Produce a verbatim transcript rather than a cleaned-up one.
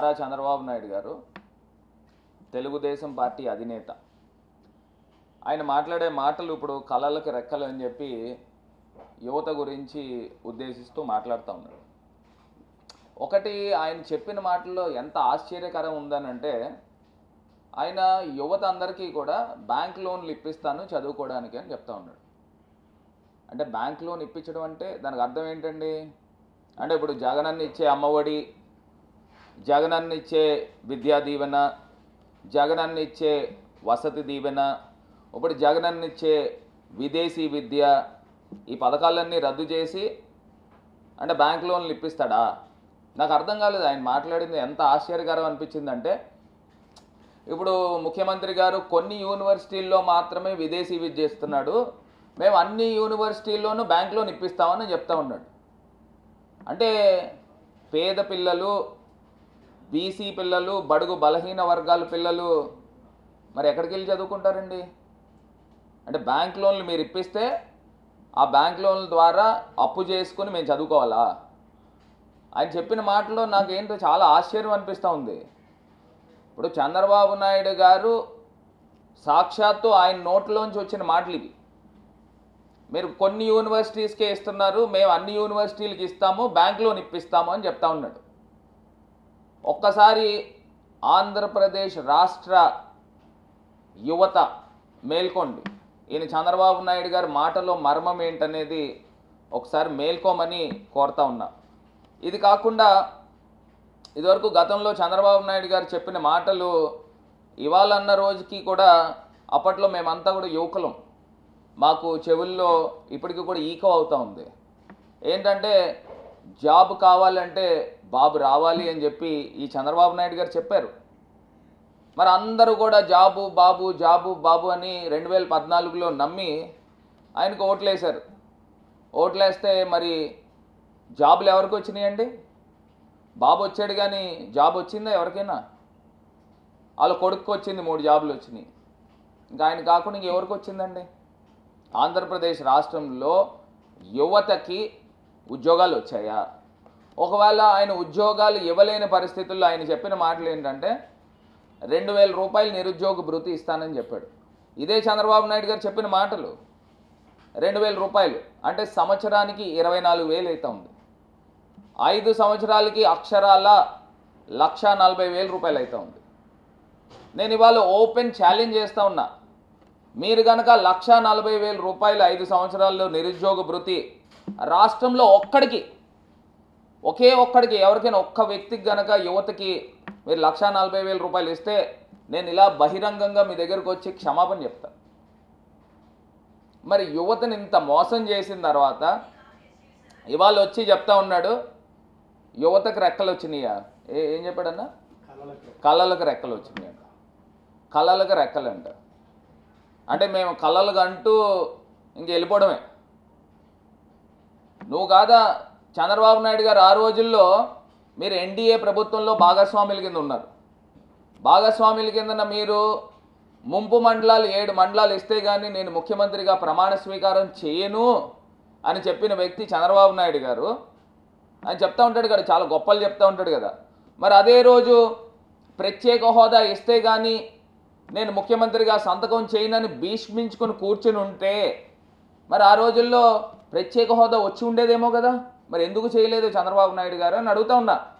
నారా చంద్రబాబు నాయుడు గారు తెలుగుదేశం పార్టీ అధినేత. ఆయన మాట్లాడే మాటలు ఇప్పుడు కళలకు రెక్కలు అని చెప్పి యువత గురించి ఉద్దేశిస్తూ మాట్లాడుతూ ఉన్నారు. ఒకటి ఆయన చెప్పిన మాటల్లో ఎంత ఆశ్చర్యకరం ఉందనంటే, ఆయన యువత అందరికీ కూడా బ్యాంక్ లోన్లు ఇప్పిస్తాను చదువుకోవడానికి అని చెప్తా ఉన్నాడు. అంటే బ్యాంక్ లోన్ ఇప్పించడం అంటే దానికి అర్థం ఏంటండి? అంటే ఇప్పుడు జగనన్న ఇచ్చే అమ్మఒడి, జగనన్న ఇచ్చే విద్యా దీవెన, జగనన్న ఇచ్చే వసతి దీవెన, ఇప్పుడు జగనన్న ఇచ్చే విదేశీ విద్య, ఈ పథకాలన్నీ రద్దు చేసి అంటే బ్యాంక్ లోన్లు ఇప్పిస్తాడా? నాకు అర్థం కాలేదు. ఆయన మాట్లాడింది ఎంత ఆశ్చర్యకరం అనిపించిందంటే, ఇప్పుడు ముఖ్యమంత్రి గారు కొన్ని యూనివర్సిటీల్లో మాత్రమే విదేశీ విద్య ఇస్తున్నాడు, మేము అన్ని యూనివర్సిటీల్లోనూ బ్యాంక్ లోన్ ఇప్పిస్తామని చెప్తా ఉన్నాడు. అంటే పేద పిల్లలు, బీసీ పిల్లలు, బడుగు బలహీన వర్గాల పిల్లలు మరి ఎక్కడికి వెళ్ళి చదువుకుంటారండి? అంటే బ్యాంక్ లోన్లు మీరు ఇప్పిస్తే ఆ బ్యాంక్ లోన్ల ద్వారా అప్పు చేసుకుని మేము చదువుకోవాలా? ఆయన చెప్పిన మాటలో నాకేంటో చాలా ఆశ్చర్యం అనిపిస్తూ ఉంది. ఇప్పుడు చంద్రబాబు నాయుడు గారు సాక్షాత్తు ఆయన నోట్లోంచి వచ్చిన మాటలు ఇవి. మీరు కొన్ని యూనివర్సిటీస్కే ఇస్తున్నారు, మేము అన్ని యూనివర్సిటీలకి ఇస్తాము, బ్యాంక్ లోన్ ఇప్పిస్తాము అని చెప్తా ఉన్నాడు. ఒక్కసారి ఆంధ్రప్రదేశ్ రాష్ట్ర యువత మేల్కోండి. ఈయన చంద్రబాబు నాయుడు గారి మాటలో మర్మం ఏంటనేది ఒకసారి మేల్కోమని కోరుతా ఉన్నా. ఇది కాకుండా ఇదివరకు గతంలో చంద్రబాబు నాయుడు గారు చెప్పిన మాటలు ఇవాళ అన్న రోజుకి కూడా అప్పట్లో మేమంతా కూడా యువకులం, మాకు చెవుల్లో ఇప్పటికీ కూడా ఈకో అవుతూ ఉంది. ఏంటంటే జాబ్ కావాలంటే బాబు రావాలి అని చెప్పి ఈ చంద్రబాబు నాయుడు గారు చెప్పారు. మరి అందరూ కూడా జాబు బాబు జాబు బాబు అని రెండు వేల పద్నాలుగులో నమ్మి ఆయనకు ఓట్లేశారు. ఓట్లేస్తే మరి జాబులు ఎవరికి వచ్చినాయండి? బాబు వచ్చాడు కానీ జాబ్ వచ్చిందా ఎవరికైనా? వాళ్ళ కొడుకు వచ్చింది, మూడు జాబులు వచ్చినాయి. ఇంకా ఆయన కాకుండా ఇంకెవరికి వచ్చిందండి? ఆంధ్రప్రదేశ్ రాష్ట్రంలో యువతకి ఉద్యోగాలు వచ్చాయా? ఒకవేళ ఆయన ఉద్యోగాలు ఇవ్వలేని పరిస్థితుల్లో ఆయన చెప్పిన మాటలు ఏంటంటే, రెండు వేల రూపాయలు నిరుద్యోగ భృతి ఇస్తానని చెప్పాడు. ఇదే చంద్రబాబు నాయుడు గారు చెప్పిన మాటలు. రెండు వేల రూపాయలు అంటే సంవత్సరానికి ఇరవై నాలుగు వేలు అవుతా ఉంది. ఐదు సంవత్సరాలకి అక్షరాల లక్ష నలభై వేల రూపాయలు అవుతా ఉంది. నేను ఇవాళ ఓపెన్ ఛాలెంజ్ చేస్తూ ఉన్నా, మీరు కనుక లక్ష నలభై వేల రూపాయలు ఐదు సంవత్సరాల్లో నిరుద్యోగ భృతి రాష్ట్రంలో ఒక్కడికి, ఒకే ఒక్కడికి, ఎవరికైనా ఒక్క వ్యక్తికి గనక యువతకి మీరు లక్ష నలభై వేల రూపాయలు ఇస్తే నేను ఇలా బహిరంగంగా మీ దగ్గరకు వచ్చి క్షమాపణ చెప్తా. మరి యువతని ఇంత మోసం చేసిన తర్వాత ఇవాళ వచ్చి చెప్తా ఉన్నాడు యువతకు రెక్కలు వచ్చినాయా? ఏ ఏం చెప్పాడన్నా? కళలకు రెక్కలు వచ్చినాయంట. కళలకు రెక్కలంట అంటే మేము కళలకు అంటూ ఇంక వెళ్ళిపోవడమే. నువ్వు కాదా చంద్రబాబు నాయుడు గారు ఆ రోజుల్లో మీరు ఎన్డీఏ ప్రభుత్వంలో భాగస్వాముల కింద ఉన్నారు. భాగస్వాముల కింద మీరు ముంపు మండలాలు ఏడు మండలాలు ఇస్తే కానీ నేను ముఖ్యమంత్రిగా ప్రమాణ స్వీకారం చేయను అని చెప్పిన వ్యక్తి చంద్రబాబు నాయుడు గారు. ఆయన చెప్తా ఉంటాడు కదా, చాలా గొప్పలు చెప్తా ఉంటాడు కదా. మరి అదే రోజు ప్రత్యేక హోదా ఇస్తే కానీ నేను ముఖ్యమంత్రిగా సంతకం చేయనని భీష్మించుకొని కూర్చుని ఉంటే మరి ఆ రోజుల్లో ప్రత్యేక హోదా వచ్చి ఉండేదేమో కదా. మరి ఎందుకు చేయలేదు చంద్రబాబు నాయుడు గారు అని అడుగుతా ఉన్నా.